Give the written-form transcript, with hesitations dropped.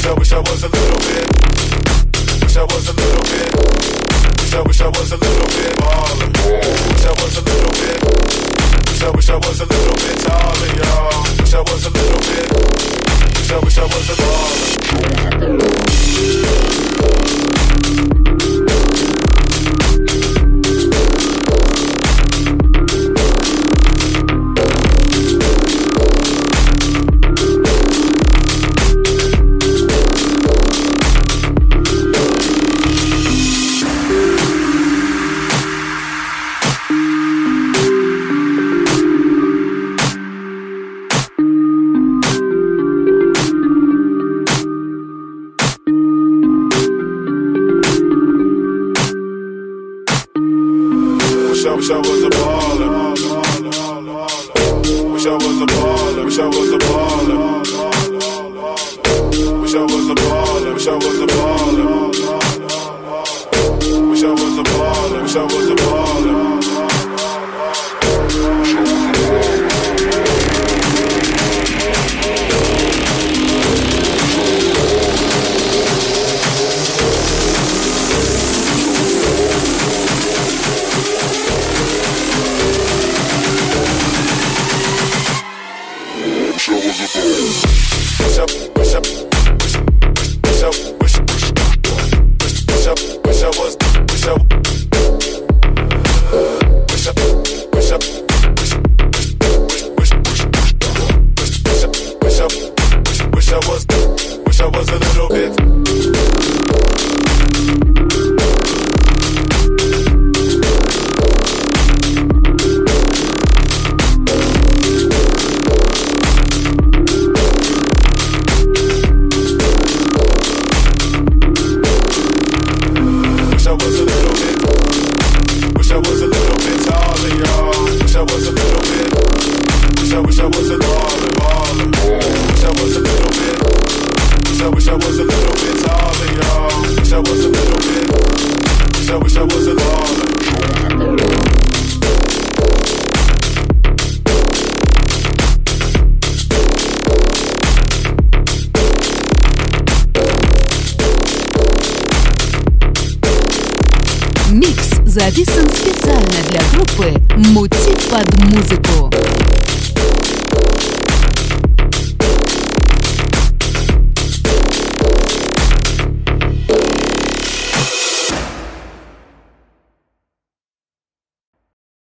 wish I was a little bit. Wish I was a little bit. Wish I was a little bit baller. Wish I was a little bit. Wish I was a little bit taller, y'all. Wish I was a little bit. Wish I was a baller. Wish I was a baller. Wish I was a baller. Wish I was a baller. Wish I was a baller. Wish I was a baller. Wish I was a baller. Wish I was a baller. Микс записан специально для группы «Мути под музыку».